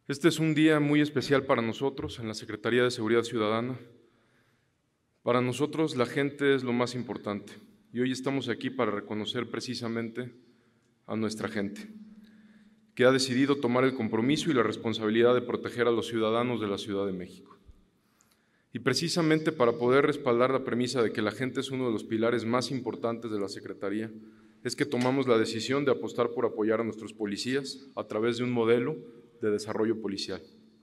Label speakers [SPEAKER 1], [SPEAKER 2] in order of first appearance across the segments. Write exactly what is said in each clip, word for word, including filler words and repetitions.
[SPEAKER 1] Este es un día muy especial para nosotros en la Secretaría de Seguridad Ciudadana. Para nosotros la gente es lo más importante y hoy estamos aquí para reconocer precisamente a nuestra gente, que ha decidido tomar el compromiso y la responsabilidad de proteger a los ciudadanos de la Ciudad de México. Y precisamente para poder respaldar la premisa de que la gente es uno de los pilares más importantes de la Secretaría, es que tomamos la decisión de apostar por apoyar a nuestros policías a través de un modelo de desarrollo policial.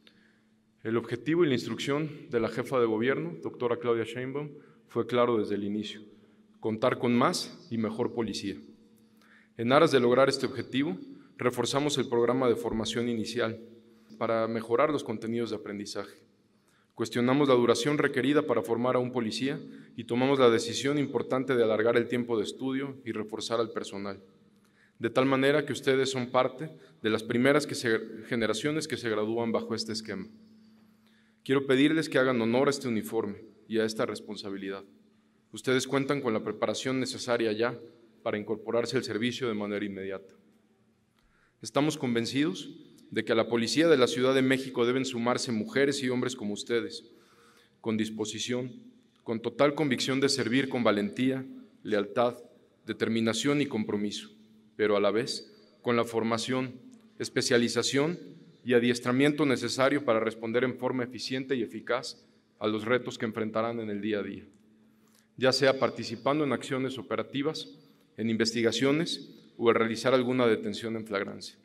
[SPEAKER 1] El objetivo y la instrucción de la jefa de gobierno, doctora Claudia Sheinbaum, fue claro desde el inicio: contar con más y mejor policía. En aras de lograr este objetivo, reforzamos el programa de formación inicial para mejorar los contenidos de aprendizaje. Cuestionamos la duración requerida para formar a un policía y tomamos la decisión importante de alargar el tiempo de estudio y reforzar al personal, de tal manera que ustedes son parte de las primeras que se, generaciones que se gradúan bajo este esquema. Quiero pedirles que hagan honor a este uniforme y a esta responsabilidad. Ustedes cuentan con la preparación necesaria ya para incorporarse al servicio de manera inmediata. Estamos convencidos de que a la policía de la Ciudad de México deben sumarse mujeres y hombres como ustedes, con disposición, con total convicción de servir con valentía, lealtad, determinación y compromiso, pero a la vez con la formación, especialización y adiestramiento necesario para responder en forma eficiente y eficaz a los retos que enfrentarán en el día a día, ya sea participando en acciones operativas, en investigaciones o al realizar alguna detención en flagrancia.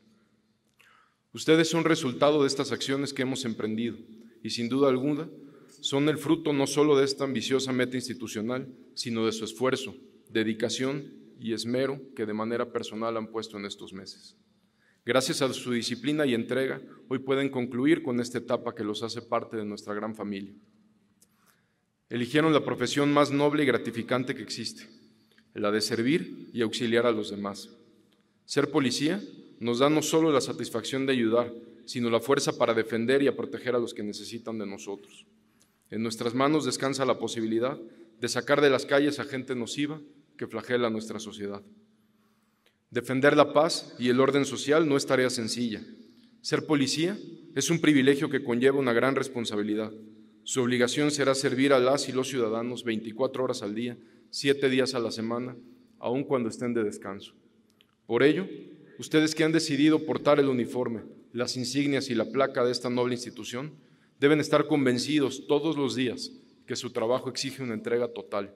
[SPEAKER 1] Ustedes son resultado de estas acciones que hemos emprendido y sin duda alguna son el fruto no solo de esta ambiciosa meta institucional, sino de su esfuerzo, dedicación y esmero que de manera personal han puesto en estos meses. Gracias a su disciplina y entrega, hoy pueden concluir con esta etapa que los hace parte de nuestra gran familia. Eligieron la profesión más noble y gratificante que existe, la de servir y auxiliar a los demás. Ser policía nos da no solo la satisfacción de ayudar, sino la fuerza para defender y a proteger a los que necesitan de nosotros. En nuestras manos descansa la posibilidad de sacar de las calles a gente nociva que flagela nuestra sociedad. Defender la paz y el orden social no es tarea sencilla. Ser policía es un privilegio que conlleva una gran responsabilidad. Su obligación será servir a las y los ciudadanos veinticuatro horas al día, siete días a la semana, aun cuando estén de descanso. Por ello, ustedes que han decidido portar el uniforme, las insignias y la placa de esta noble institución, deben estar convencidos todos los días que su trabajo exige una entrega total.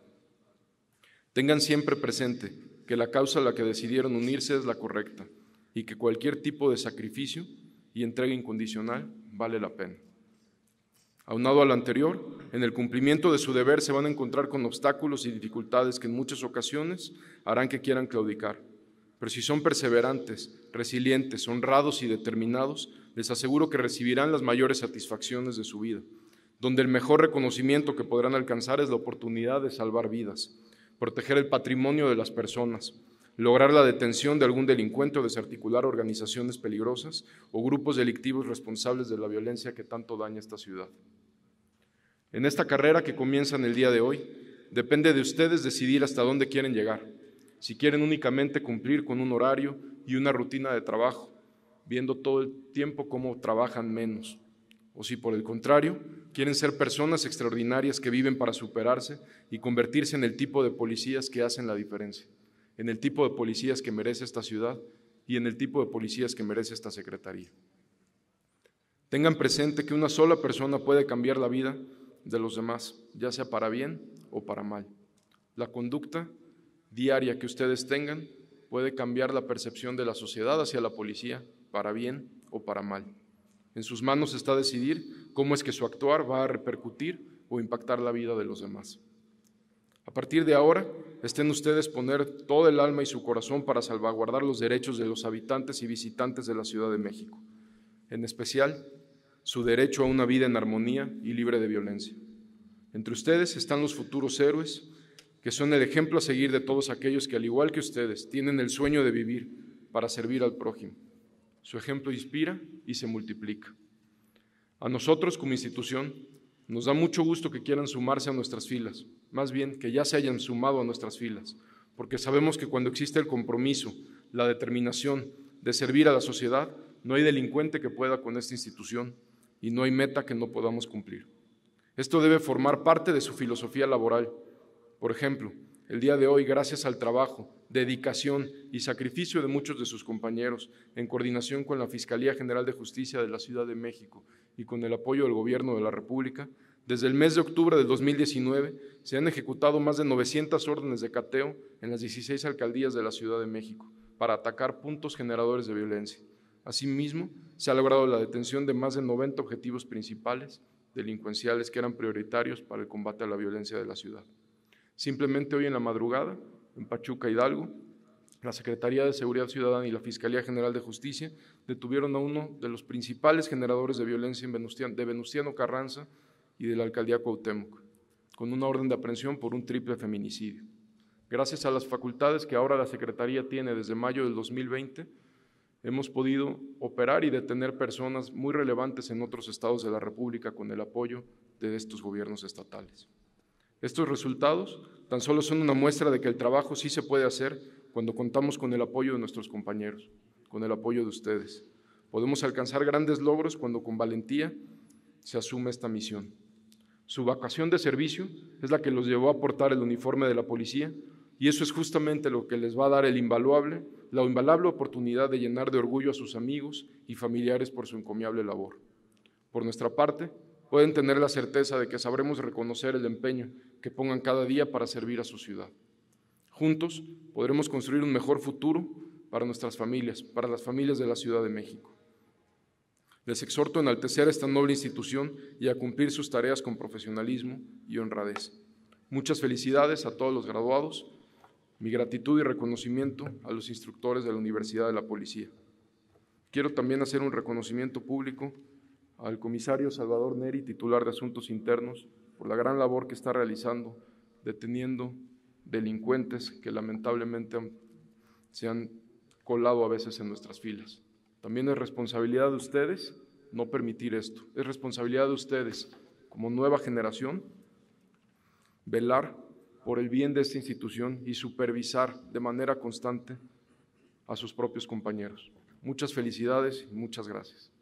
[SPEAKER 1] Tengan siempre presente que la causa a la que decidieron unirse es la correcta y que cualquier tipo de sacrificio y entrega incondicional vale la pena. Aunado a lo anterior, en el cumplimiento de su deber se van a encontrar con obstáculos y dificultades que en muchas ocasiones harán que quieran claudicar. Pero si son perseverantes, resilientes, honrados y determinados, les aseguro que recibirán las mayores satisfacciones de su vida, donde el mejor reconocimiento que podrán alcanzar es la oportunidad de salvar vidas, proteger el patrimonio de las personas, lograr la detención de algún delincuente o desarticular organizaciones peligrosas o grupos delictivos responsables de la violencia que tanto daña a esta ciudad. En esta carrera que comienza en el día de hoy, depende de ustedes decidir hasta dónde quieren llegar. Si quieren únicamente cumplir con un horario y una rutina de trabajo, viendo todo el tiempo cómo trabajan menos, o si por el contrario, quieren ser personas extraordinarias que viven para superarse y convertirse en el tipo de policías que hacen la diferencia, en el tipo de policías que merece esta ciudad y en el tipo de policías que merece esta Secretaría. Tengan presente que una sola persona puede cambiar la vida de los demás, ya sea para bien o para mal. La conducta diaria que ustedes tengan puede cambiar la percepción de la sociedad hacia la policía, para bien o para mal. En sus manos está decidir cómo es que su actuar va a repercutir o impactar la vida de los demás. A partir de ahora, estén ustedes poner todo el alma y su corazón para salvaguardar los derechos de los habitantes y visitantes de la Ciudad de México, en especial su derecho a una vida en armonía y libre de violencia. Entre ustedes están los futuros héroes, que son el ejemplo a seguir de todos aquellos que, al igual que ustedes, tienen el sueño de vivir para servir al prójimo. Su ejemplo inspira y se multiplica. A nosotros, como institución, nos da mucho gusto que quieran sumarse a nuestras filas, más bien que ya se hayan sumado a nuestras filas, porque sabemos que cuando existe el compromiso, la determinación de servir a la sociedad, No hay delincuente que pueda con esta institución y no hay meta que no podamos cumplir. Esto debe formar parte de su filosofía laboral. Por ejemplo, el día de hoy, gracias al trabajo, dedicación y sacrificio de muchos de sus compañeros, en coordinación con la Fiscalía General de Justicia de la Ciudad de México y con el apoyo del Gobierno de la República, desde el mes de octubre del dos mil diecinueve se han ejecutado más de novecientas órdenes de cateo en las dieciséis alcaldías de la Ciudad de México para atacar puntos generadores de violencia. Asimismo, se ha logrado la detención de más de noventa objetivos principales delincuenciales que eran prioritarios para el combate a la violencia de la ciudad. Simplemente hoy en la madrugada, en Pachuca, Hidalgo, la Secretaría de Seguridad Ciudadana y la Fiscalía General de Justicia detuvieron a uno de los principales generadores de violencia en Venustiano, de Venustiano Carranza y de la Alcaldía Cuauhtémoc, con una orden de aprehensión por un triple feminicidio. Gracias a las facultades que ahora la Secretaría tiene desde mayo del dos mil veinte, hemos podido operar y detener personas muy relevantes en otros estados de la República con el apoyo de estos gobiernos estatales. Estos resultados tan solo son una muestra de que el trabajo sí se puede hacer cuando contamos con el apoyo de nuestros compañeros, con el apoyo de ustedes. Podemos alcanzar grandes logros cuando con valentía se asume esta misión. Su vocación de servicio es la que los llevó a portar el uniforme de la policía y eso es justamente lo que les va a dar el invaluable, la invaluable oportunidad de llenar de orgullo a sus amigos y familiares por su encomiable labor. Por nuestra parte, pueden tener la certeza de que sabremos reconocer el empeño que pongan cada día para servir a su ciudad. Juntos podremos construir un mejor futuro para nuestras familias, para las familias de la Ciudad de México. Les exhorto a enaltecer esta noble institución y a cumplir sus tareas con profesionalismo y honradez. Muchas felicidades a todos los graduados, mi gratitud y reconocimiento a los instructores de la Universidad de la Policía. Quiero también hacer un reconocimiento público al comisario Salvador Neri, titular de Asuntos Internos, por la gran labor que está realizando, deteniendo delincuentes que lamentablemente se han colado a veces en nuestras filas. También es responsabilidad de ustedes no permitir esto, es responsabilidad de ustedes como nueva generación velar por el bien de esta institución y supervisar de manera constante a sus propios compañeros. Muchas felicidades y muchas gracias.